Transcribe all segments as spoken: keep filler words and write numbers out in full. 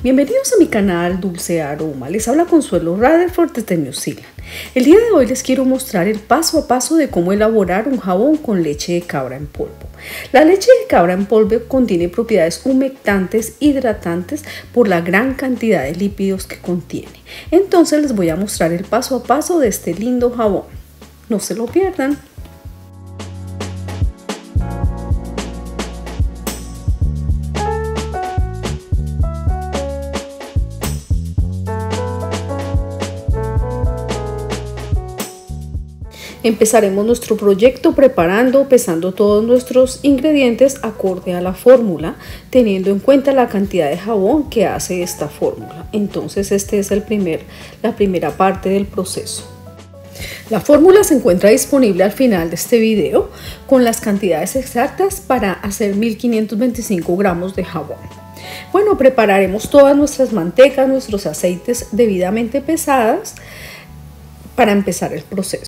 Bienvenidos a mi canal Dulce Aroma, les habla Consuelo Rutherford desde New Zealand. El día de hoy les quiero mostrar el paso a paso de cómo elaborar un jabón con leche de cabra en polvo. La leche de cabra en polvo contiene propiedades humectantes, hidratantes por la gran cantidad de lípidos que contiene. Entonces les voy a mostrar el paso a paso de este lindo jabón. No se lo pierdan. Empezaremos nuestro proyecto preparando, pesando todos nuestros ingredientes acorde a la fórmula, teniendo en cuenta la cantidad de jabón que hace esta fórmula. Entonces, este es el primer, la primera parte del proceso. La fórmula se encuentra disponible al final de este video con las cantidades exactas para hacer mil quinientos veinticinco gramos de jabón. Bueno, prepararemos todas nuestras mantecas, nuestros aceites debidamente pesadas para empezar el proceso.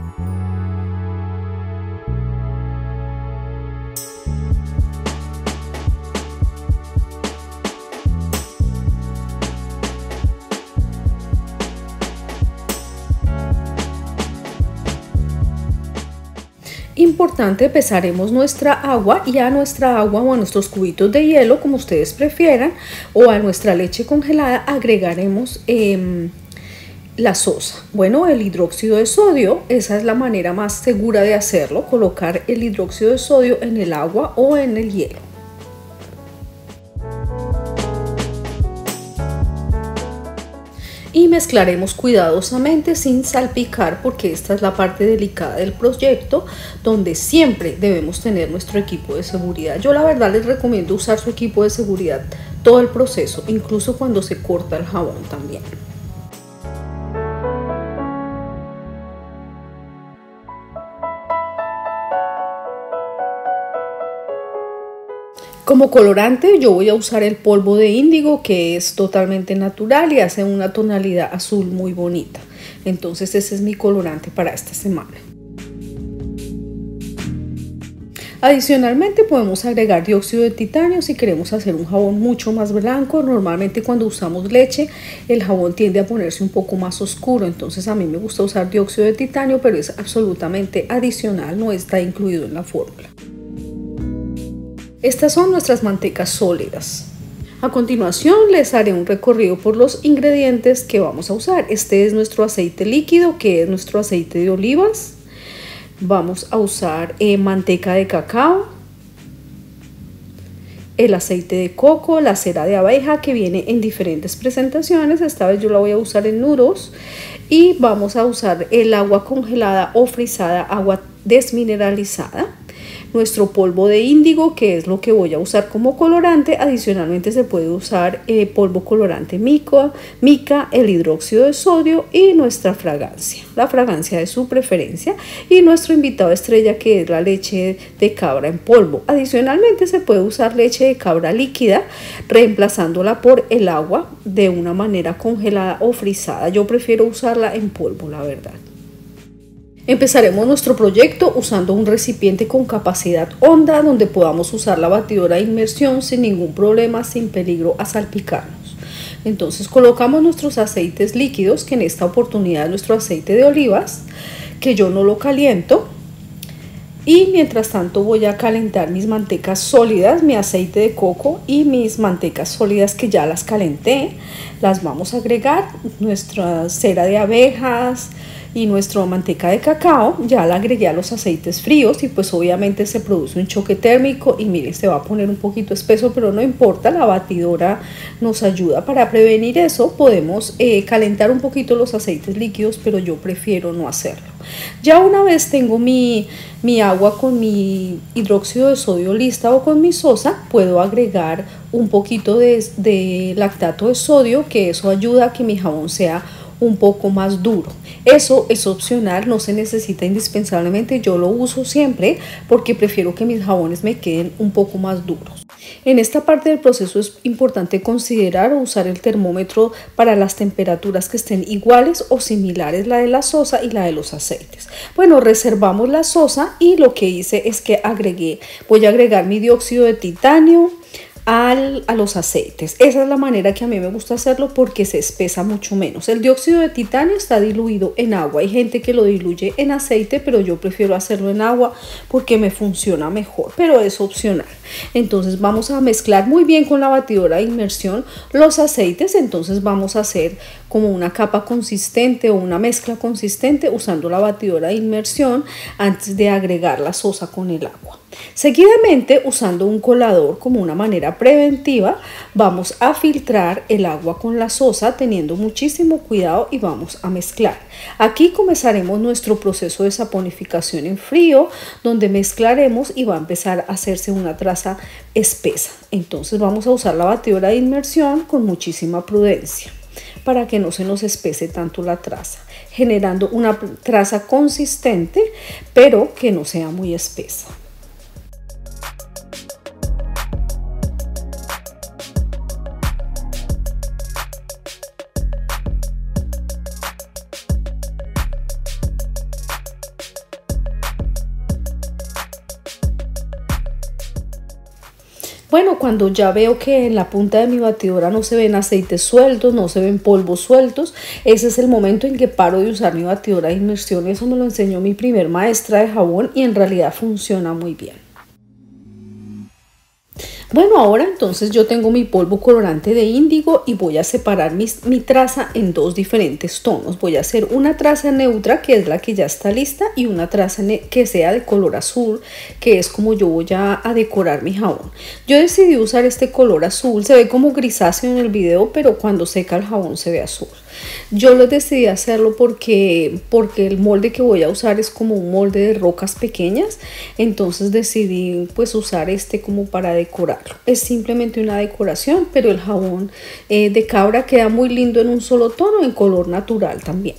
Importante, pesaremos nuestra agua y a nuestra agua o a nuestros cubitos de hielo, como ustedes prefieran, o a nuestra leche congelada agregaremos eh, la sosa. Bueno, el hidróxido de sodio, esa es la manera más segura de hacerlo, colocar el hidróxido de sodio en el agua o en el hielo. Y mezclaremos cuidadosamente sin salpicar, porque esta es la parte delicada del proyecto donde siempre debemos tener nuestro equipo de seguridad. Yo la verdad les recomiendo usar su equipo de seguridad todo el proceso, incluso cuando se corta el jabón también. Como colorante yo voy a usar el polvo de índigo, que es totalmente natural y hace una tonalidad azul muy bonita. Entonces ese es mi colorante para esta semana. Adicionalmente podemos agregar dióxido de titanio si queremos hacer un jabón mucho más blanco. Normalmente cuando usamos leche el jabón tiende a ponerse un poco más oscuro, entonces a mí me gusta usar dióxido de titanio, pero es absolutamente adicional, no está incluido en la fórmula. Estas son nuestras mantecas sólidas. A continuación les haré un recorrido por los ingredientes que vamos a usar. Este es nuestro aceite líquido, que es nuestro aceite de olivas. Vamos a usar eh, manteca de cacao, el aceite de coco, la cera de abeja, que viene en diferentes presentaciones. Esta vez yo la voy a usar en nudos. Y vamos a usar el agua congelada o frisada, agua desmineralizada. Nuestro polvo de índigo, que es lo que voy a usar como colorante. Adicionalmente se puede usar eh, polvo colorante mica, mica, el hidróxido de sodio y nuestra fragancia, la fragancia de su preferencia, y nuestro invitado estrella, que es la leche de cabra en polvo. Adicionalmente se puede usar leche de cabra líquida, reemplazándola por el agua de una manera congelada o frisada. Yo prefiero usarla en polvo, la verdad. Empezaremos nuestro proyecto usando un recipiente con capacidad honda donde podamos usar la batidora de inmersión sin ningún problema, sin peligro a salpicarnos. Entonces colocamos nuestros aceites líquidos, que en esta oportunidad es nuestro aceite de olivas, que yo no lo caliento. Y mientras tanto voy a calentar mis mantecas sólidas, mi aceite de coco y mis mantecas sólidas que ya las calenté. Las vamos a agregar, nuestra cera de abejas y nuestra manteca de cacao. Ya la agregué a los aceites fríos y pues obviamente se produce un choque térmico y mire, se va a poner un poquito espeso, pero no importa, la batidora nos ayuda para prevenir eso. Podemos eh, calentar un poquito los aceites líquidos, pero yo prefiero no hacerlo. Ya una vez tengo mi, mi agua con mi hidróxido de sodio lista o con mi sosa, puedo agregar un poquito de, de lactato de sodio, que eso ayuda a que mi jabón sea un poco más duro. Eso es opcional, no se necesita indispensablemente. Yo lo uso siempre porque prefiero que mis jabones me queden un poco más duros. En esta parte del proceso es importante considerar o usar el termómetro para las temperaturas que estén iguales o similares, la de la sosa y la de los aceites. Bueno, reservamos la sosa y lo que hice es que agregué, voy a agregar mi dióxido de titanio, al, a los aceites. Esa es la manera que a mí me gusta hacerlo porque se espesa mucho menos. El dióxido de titanio está diluido en agua. Hay gente que lo diluye en aceite, pero yo prefiero hacerlo en agua porque me funciona mejor, pero es opcional. Entonces vamos a mezclar muy bien con la batidora de inmersión los aceites. Entonces vamos a hacer como una capa consistente o una mezcla consistente usando la batidora de inmersión antes de agregar la sosa con el agua. Seguidamente, usando un colador como una manera preventiva, vamos a filtrar el agua con la sosa teniendo muchísimo cuidado y vamos a mezclar. Aquí comenzaremos nuestro proceso de saponificación en frío, donde mezclaremos y va a empezar a hacerse una traza espesa. Entonces vamos a usar la batidora de inmersión con muchísima prudencia para que no se nos espese tanto la traza, generando una traza consistente pero que no sea muy espesa. Bueno, cuando ya veo que en la punta de mi batidora no se ven aceites sueltos, no se ven polvos sueltos, ese es el momento en que paro de usar mi batidora de inmersión. Eso me lo enseñó mi primer maestra de jabón y en realidad funciona muy bien. Bueno, ahora entonces yo tengo mi polvo colorante de índigo y voy a separar mis, mi traza en dos diferentes tonos. Voy a hacer una traza neutra, que es la que ya está lista, y una traza que sea de color azul, que es como yo voy a, a decorar mi jabón. Yo decidí usar este color azul, se ve como grisáceo en el video, pero cuando seca el jabón se ve azul. Yo lo decidí hacerlo porque, porque el molde que voy a usar es como un molde de rocas pequeñas, entonces decidí pues usar este como para decorarlo. Es simplemente una decoración, pero el jabón eh, de cabra queda muy lindo en un solo tono, en color natural también.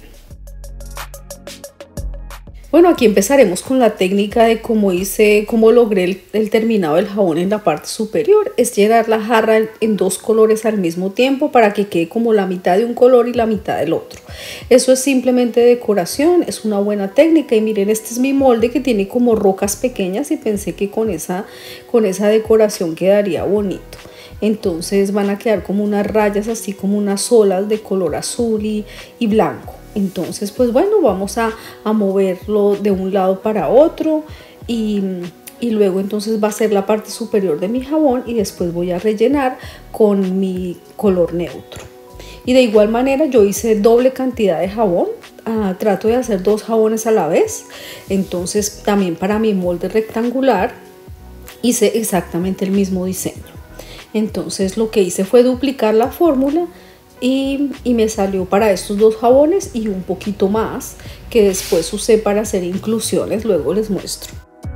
Bueno, aquí empezaremos con la técnica de cómo hice, cómo logré el, el terminado del jabón en la parte superior. Es llenar la jarra en, en dos colores al mismo tiempo para que quede como la mitad de un color y la mitad del otro. Eso es simplemente decoración, es una buena técnica. Y miren, este es mi molde que tiene como rocas pequeñas y pensé que con esa, con esa decoración quedaría bonito. Entonces van a quedar como unas rayas, así como unas olas de color azul y, y blanco. Entonces pues bueno, vamos a, a moverlo de un lado para otro y, y luego entonces va a ser la parte superior de mi jabón y después voy a rellenar con mi color neutro. Y de igual manera yo hice doble cantidad de jabón, uh, trato de hacer dos jabones a la vez. Entonces también para mi molde rectangular hice exactamente el mismo diseño. Entonces lo que hice fue duplicar la fórmula Y, y me salió para estos dos jabones y un poquito más que después usé para hacer inclusiones, luego les muestro.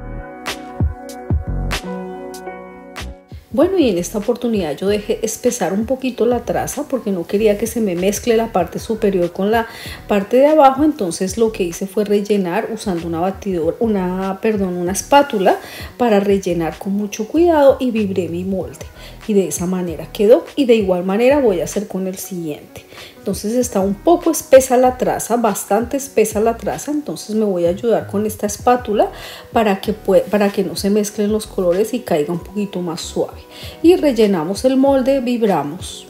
Bueno, y en esta oportunidad yo dejé espesar un poquito la traza porque no quería que se me mezcle la parte superior con la parte de abajo. Entonces lo que hice fue rellenar usando una batidora, una, perdón, una espátula para rellenar con mucho cuidado y vibré mi molde. Y de esa manera quedó, y de igual manera voy a hacer con el siguiente. Entonces está un poco espesa la traza, bastante espesa la traza, entonces me voy a ayudar con esta espátula para que, para que no se mezclen los colores y caiga un poquito más suave. Y rellenamos el molde, vibramos.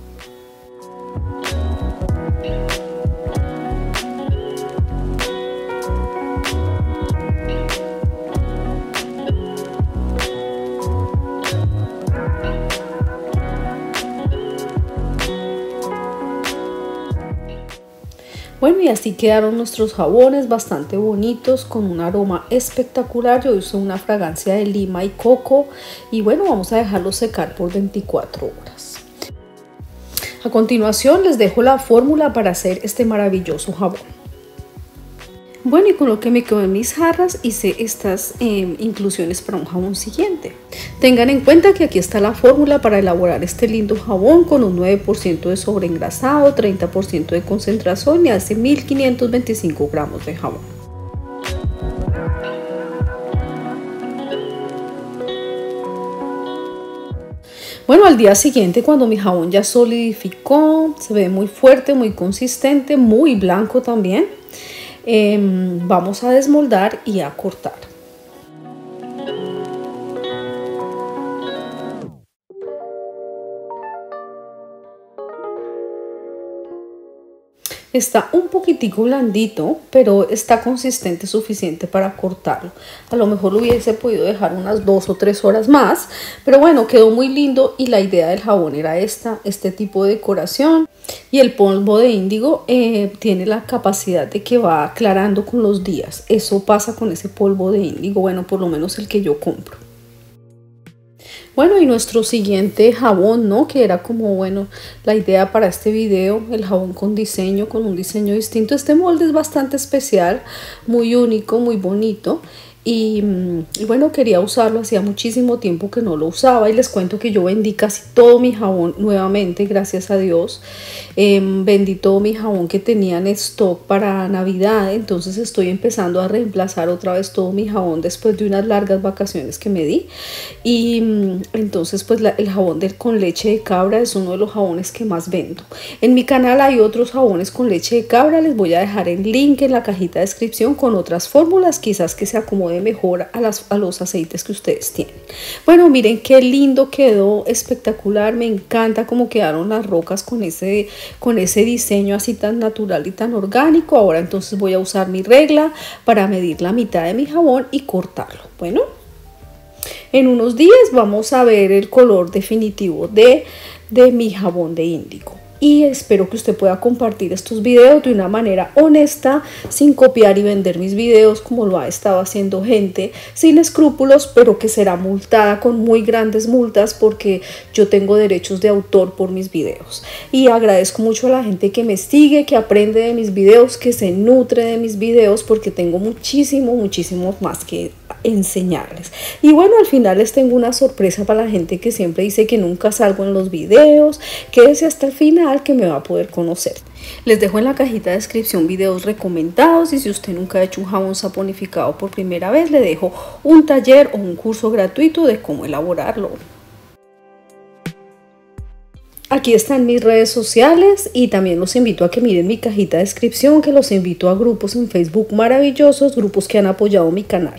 Bueno, y así quedaron nuestros jabones bastante bonitos con un aroma espectacular. Yo uso una fragancia de lima y coco y bueno, vamos a dejarlos secar por veinticuatro horas. A continuación les dejo la fórmula para hacer este maravilloso jabón. Bueno, y con lo que me quedó en mis jarras hice estas eh, inclusiones para un jabón siguiente. Tengan en cuenta que aquí está la fórmula para elaborar este lindo jabón con un nueve por ciento de sobreengrasado, treinta por ciento de concentración y hace mil quinientos veinticinco gramos de jabón. Bueno, al día siguiente, cuando mi jabón ya solidificó, se ve muy fuerte, muy consistente, muy blanco también. Eh, vamos a desmoldar y a cortar. Está un poquitico blandito, pero está consistente suficiente para cortarlo. A lo mejor lo hubiese podido dejar unas dos o tres horas más, pero bueno, quedó muy lindo y la idea del jabón era esta, este tipo de decoración. Y el polvo de índigo eh, tiene la capacidad de que va aclarando con los días. Eso pasa con ese polvo de índigo, bueno, por lo menos el que yo compro. Bueno, y nuestro siguiente jabón, ¿no? Que era como, bueno, la idea para este video, el jabón con diseño, con un diseño distinto. Este molde es bastante especial, muy único, muy bonito. Y, y bueno, quería usarlo, hacía muchísimo tiempo que no lo usaba y les cuento que yo vendí casi todo mi jabón nuevamente, gracias a Dios. Eh, vendí todo mi jabón que tenía en stock para Navidad, entonces estoy empezando a reemplazar otra vez todo mi jabón después de unas largas vacaciones que me di. Y entonces pues la, el jabón del, con leche de cabra es uno de los jabones que más vendo. En mi canal hay otros jabones con leche de cabra, les voy a dejar el link en la cajita de descripción con otras fórmulas, quizás que se acomoden mejor a, las, a los aceites que ustedes tienen. Bueno, miren qué lindo quedó, espectacular, me encanta cómo quedaron las rocas con ese, con ese diseño así tan natural y tan orgánico. Ahora entonces voy a usar mi regla para medir la mitad de mi jabón y cortarlo. Bueno, en unos días vamos a ver el color definitivo de, de mi jabón de índigo. Y espero que usted pueda compartir estos videos de una manera honesta, sin copiar y vender mis videos como lo ha estado haciendo gente sin escrúpulos, pero que será multada con muy grandes multas porque yo tengo derechos de autor por mis videos. Y agradezco mucho a la gente que me sigue, que aprende de mis videos, que se nutre de mis videos, porque tengo muchísimo, muchísimo más que enseñarles. Y bueno, al final les tengo una sorpresa para la gente que siempre dice que nunca salgo en los videos. Quédese hasta el final que me va a poder conocer. Les dejo en la cajita de descripción videos recomendados y si usted nunca ha hecho un jabón saponificado por primera vez, le dejo un taller o un curso gratuito de cómo elaborarlo. Aquí están mis redes sociales y también los invito a que miren mi cajita de descripción, que los invito a grupos en Facebook maravillosos, grupos que han apoyado mi canal.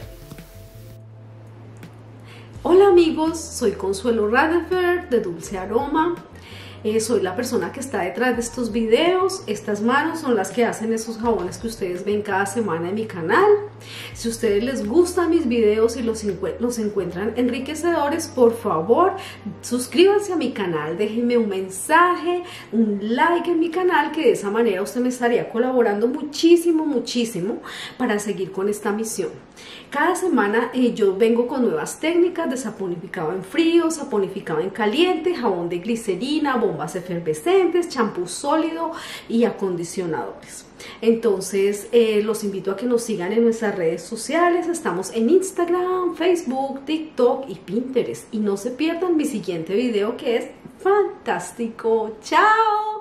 Hola amigos, soy Consuelo Rutherford de Dulce Aroma. Eh, soy la persona que está detrás de estos videos. Estas manos son las que hacen esos jabones que ustedes ven cada semana en mi canal. Si a ustedes les gustan mis videos y los, los encuentran enriquecedores, por favor suscríbanse a mi canal, déjenme un mensaje, un like en mi canal, que de esa manera usted me estaría colaborando muchísimo, muchísimo para seguir con esta misión. Cada semana eh, yo vengo con nuevas técnicas de saponificado en frío, saponificado en caliente, jabón de glicerina, bombas efervescentes, champú sólido y acondicionadores. Entonces eh, los invito a que nos sigan en nuestras redes sociales. Estamos en Instagram, Facebook, TikTok y Pinterest. Y no se pierdan mi siguiente video, que es fantástico. ¡Chao!